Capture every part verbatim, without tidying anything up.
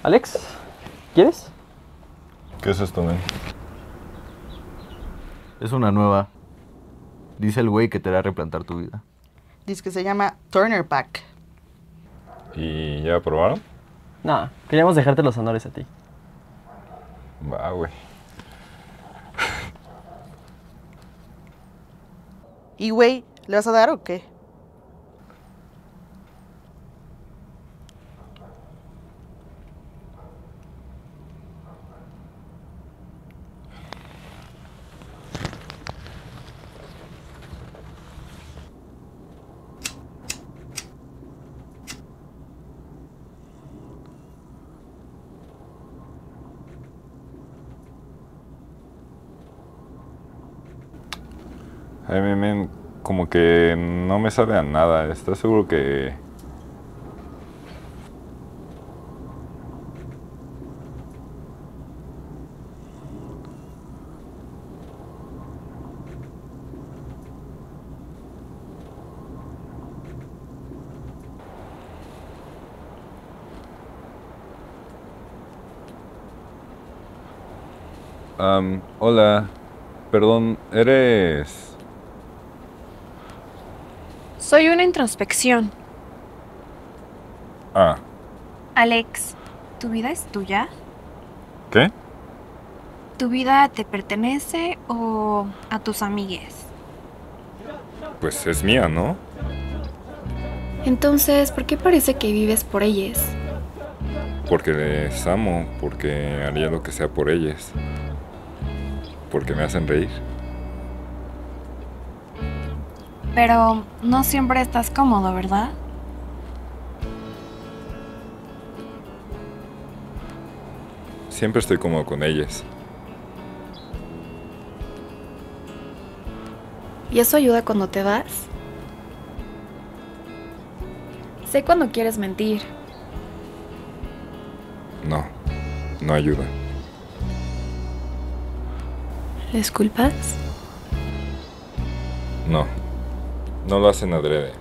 Alex, ¿quieres? ¿Qué es esto, men? Es una nueva. Dice el güey que te hará replantar tu vida. Dice que se llama Turner Pack. ¿Y ya probaron? Nada, queríamos dejarte los honores a ti. Va, güey. ¿Y güey, le vas a dar o qué? Ay, men, men, como que no me sabe a nada. ¿Estás seguro que...? Um, hola, perdón, ¿eres...? Soy una introspección. Ah, Alex, ¿tu vida es tuya? ¿qué? ¿Tu vida te pertenece o a tus amigues? Pues es mía, ¿no? Entonces, ¿por qué parece que vives por ellas? Porque les amo, porque haría lo que sea por ellas. Porque me hacen reír. Pero no siempre estás cómodo, ¿verdad? Siempre estoy cómodo con ellas. ¿Y eso ayuda cuando te vas? Sé cuando quieres mentir. No, no ayuda. ¿Les culpas? No, no lo hacen adrede.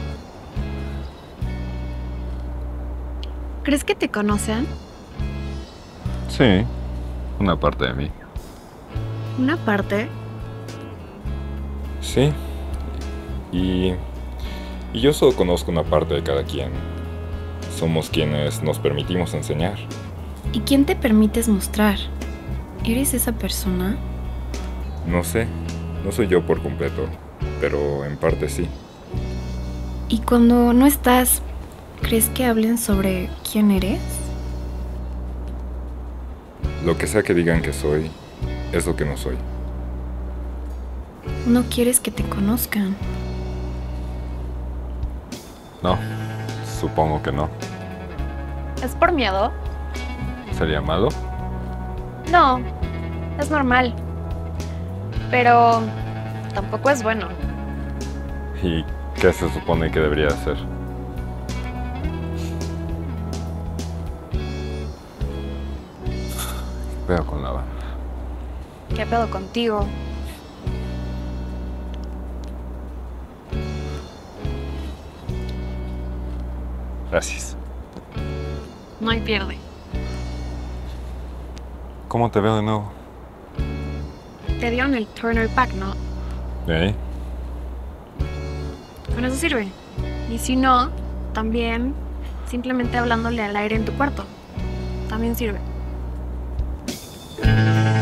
¿Crees que te conocen? Sí, una parte de mí. ¿Una parte? Sí, y, y yo solo conozco una parte de cada quien. Somos quienes nos permitimos enseñar. ¿Y quién te permites mostrar? ¿Eres esa persona? No sé, no soy yo por completo, pero en parte sí. ¿Y cuando no estás, crees que hablen sobre quién eres? Lo que sea que digan que soy, es lo que no soy. No quieres que te conozcan. No, supongo que no. ¿Es por miedo? ¿Sería malo? No, es normal. Pero tampoco es bueno. ¿Y qué se supone que debería hacer? Veo con lava. ¿Qué pedo contigo? Gracias. No hay pierde. ¿Cómo te veo de nuevo? Te dieron el Turner Pack, ¿no? ¿Eh? Con eso sirve. Y si no, también simplemente hablándole al aire en tu cuarto. También sirve.